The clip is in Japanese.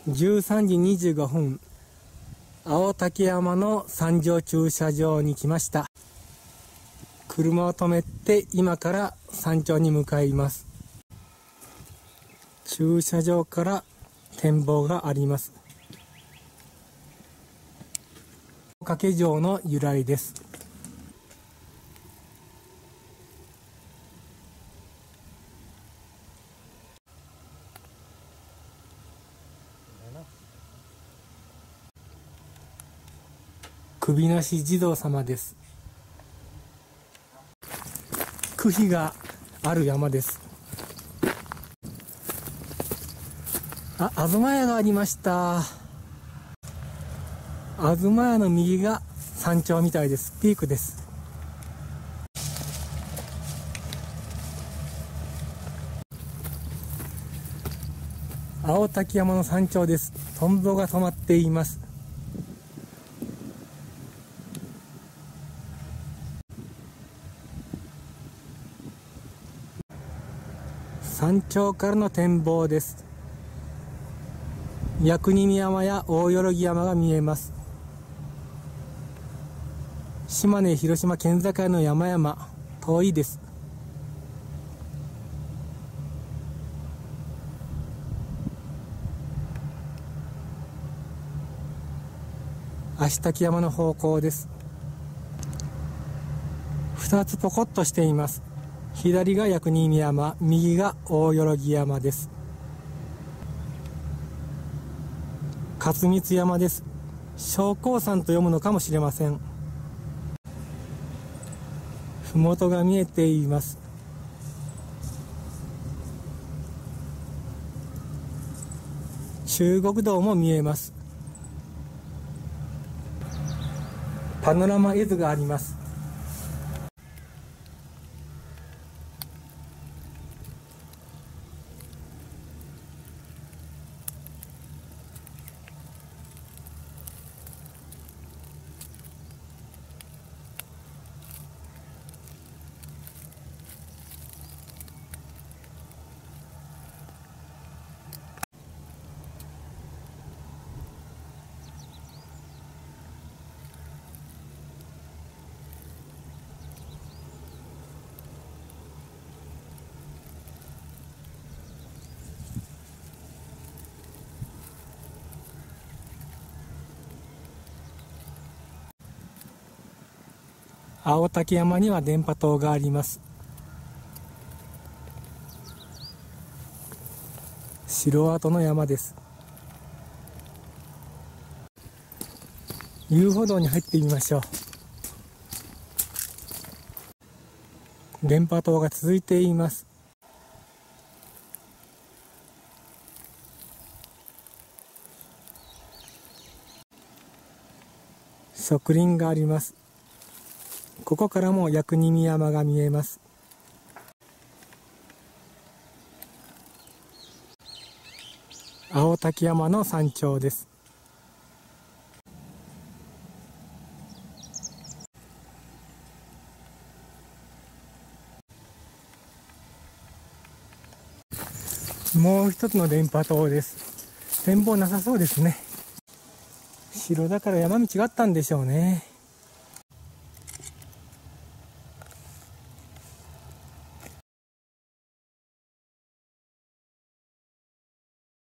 13時25分、青竹山の山上駐車場に来ました。車を止めて今から山頂に向かいます。駐車場から展望があります。掛け城の由来です。首なし地蔵様です。区碑がある山です。東屋がありました。東屋の右が山頂みたいです。ピークです。青滝山の山頂です。トンボが止まっています。山頂からの展望です。薬人山や大万山が見えます。島根広島県境の山々、遠いです。足滝山の方向です。2つポコッとしています。左が薬人山、右が大万山です。勝光山です。昇降山と読むのかもしれません。麓が見えています。中国道も見えます。パノラマ絵図があります。青竹山には電波塔があります。城跡の山です。遊歩道に入ってみましょう。電波塔が続いています。植林があります。ここからも薬人山が見えます。青滝山の山頂です。もう一つの電波塔です。展望なさそうですね。城だから山道があったんでしょうね。